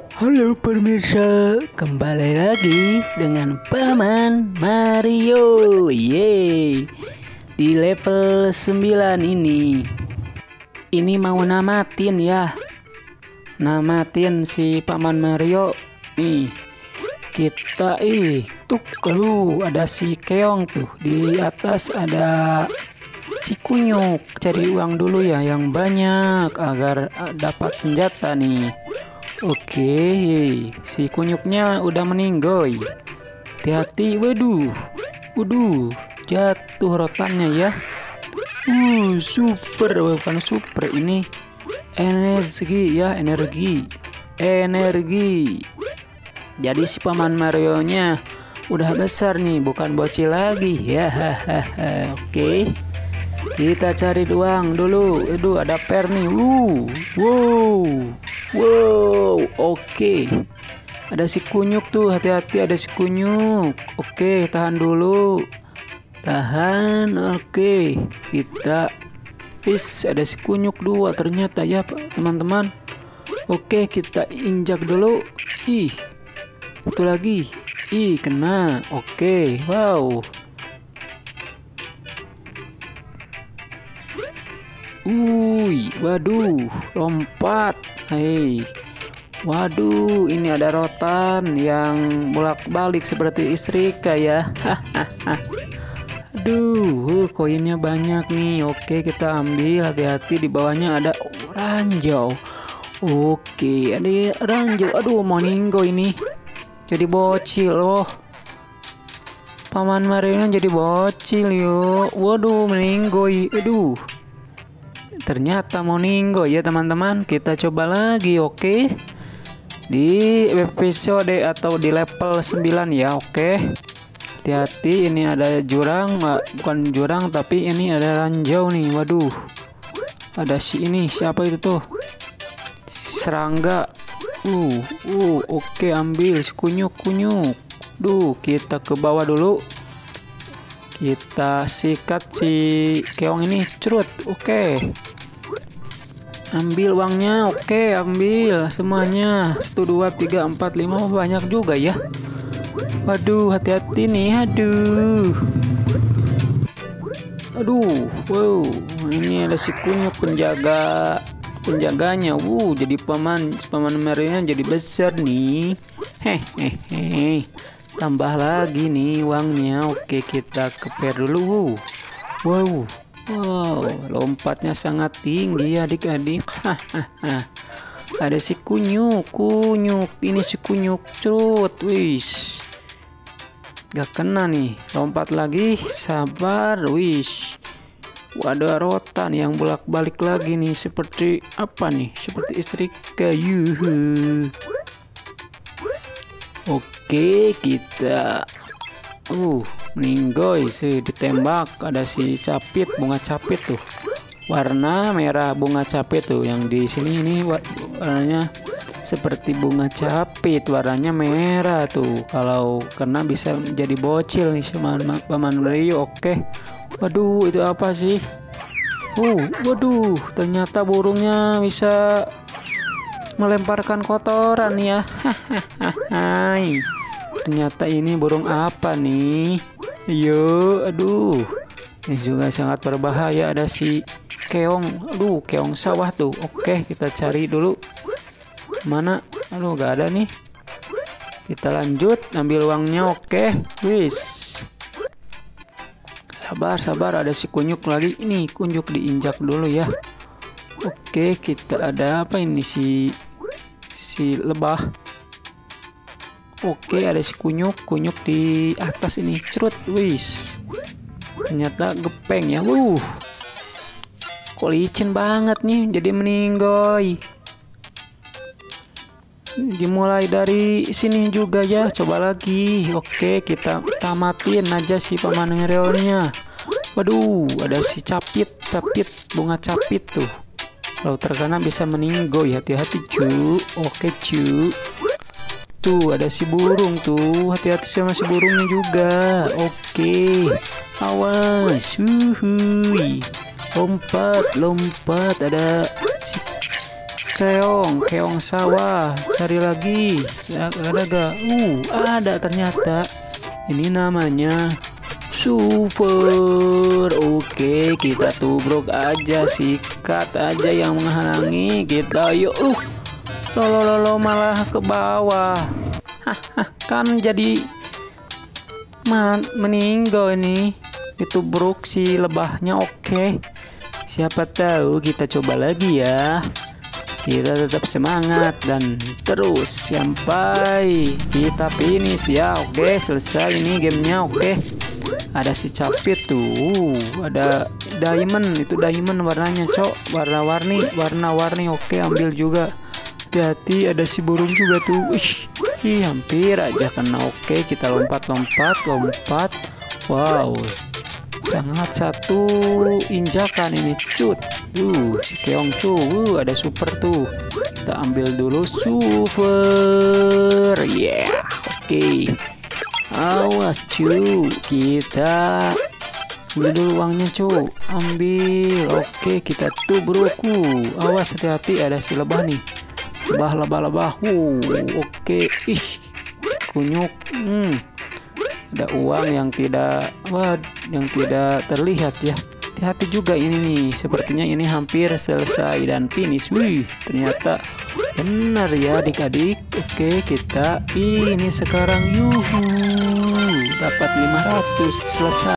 Halo pemirsa, kembali lagi dengan Paman Mario. Yeay. Di level 9 ini. Ini mau namatin ya. Namatin si Paman Mario. Nih. Kita tuh ada si Keong tuh. Di atas ada si Kunyuk. Cari uang dulu ya yang banyak agar dapat senjata nih. Oke, si Kunyuknya udah meninggoy. Hati-hati, waduh, jatuh rotannya ya. Super, bukan super ini. Energi ya, energi. Jadi si Paman Mario-nya udah besar nih, bukan bocil lagi ya. Oke. Kita cari uang dulu. Aduh, ada per nih. Wow, oke. Ada si Kunyuk tuh, hati-hati ada si Kunyuk. Oke, tahan dulu. Tahan, oke. Kita ada si Kunyuk dua ternyata ya, teman-teman. Oke, kita injak dulu. Itu lagi. Kena. Oke, wow. Waduh, lompat. Hei. Waduh, ini ada rotan yang bolak-balik seperti istrika ya. Aduh, koinnya banyak nih. Oke, kita ambil. Hati-hati di bawahnya ada ranjau. Oke, ada ranjau. Aduh, mau ninggo ini. Jadi bocil loh. Paman Mario jadi bocil yuk. Waduh, meninggoy. Aduh. Ternyata mau ninggo ya teman-teman. Kita coba lagi, oke. Di episode atau di level 9 ya, oke. Hati-hati, ini ada jurang, bukan jurang tapi ini ada ranjau nih. Waduh. Ada si ini, siapa itu tuh? Serangga. Oke, ambil si Kunyuk. Duh, kita ke bawah dulu. Kita sikat si Keong ini, cerut. Oke. Ambil uangnya. Oke, ambil semuanya. 1 2 3 4 5 banyak juga ya. Waduh, hati-hati nih. Wow. Ini ada si Kunyuk penjaganya. Jadi paman Mario jadi besar nih. Hehehe. Tambah lagi nih uangnya. Oke, kita keper dulu. Wow, lompatnya sangat tinggi adik-adik. Ada si Kunyuk. Ini si Kunyuk, cut. Wish. Gak kena nih. Lompat lagi. Sabar. Wish. Ada rotan yang bolak-balik lagi nih. Seperti apa nih? Seperti istrika. Oke, kita meninggoy sih, ditembak. Ada si capit, bunga capit tuh. Warna merah bunga capit tuh. Yang di sini ini warnanya seperti bunga capit, warnanya merah tuh. Kalau kena bisa jadi bocil nih sama Paman Mario. Oke. Waduh, itu apa sih? Waduh, ternyata burungnya bisa melemparkan kotoran ya. Ternyata ini burung apa nih? Aduh. Ini juga sangat berbahaya. Ada si Keong. Keong sawah tuh. Oke, kita cari dulu. Mana? Gak ada nih. Kita lanjut ambil uangnya. Oke. Wis. Sabar, ada si Kunyuk lagi. Ini Kunyuk diinjak dulu ya. Oke, kita ada apa ini si lebah. Oke, ada si Kunyuk di atas ini, cerut. Wis. Ternyata gepeng ya. Kok licin banget nih, jadi meninggoy. Dimulai dari sini juga ya, coba lagi. Oke, kita tamatin aja si Paman Mario-nya. Waduh, ada si capit, bunga capit tuh. Kalau terkena bisa meninggoy, hati-hati cu. Oke cu. Tuh ada si burung tuh, hati-hati sama si burungnya juga. Oke, awas. Lompat. Ada si keong sawah. Cari lagi. Ada gak? Ada ternyata. Ini namanya super. Oke, kita tubruk aja, sikat aja yang menghalangi kita. Yuk. Lolo malah ke bawah. Kan jadi meninggal ini. Itu bruk si lebahnya. Oke. Siapa tahu kita coba lagi ya. Kita tetap semangat dan terus sampai kita finish ya. Oke, selesai ini gamenya. Oke, ada si capit tuh, ada diamond. Itu diamond warnanya cok, warna-warni. Oke, ambil juga. Hati-hati, ada si burung juga tuh. Hampir aja kena. Oke, kita lompat. Wow, sangat satu injakan ini cut. Si keong tuh, ada super tuh. Kita ambil dulu super. Oke. Awas cu, kita ambil dulu uangnya cu. Ambil. Oke, kita tubruku. Awas, hati-hati, ada si lebah nih. Lebah. Oke. Kunyuk. Ada uang yang tidak terlihat ya. Hati-hati juga ini nih. Sepertinya ini hampir selesai dan finish. Wih, ternyata benar ya adik-adik. Oke, kita ini sekarang yuhu dapat 500 selesai.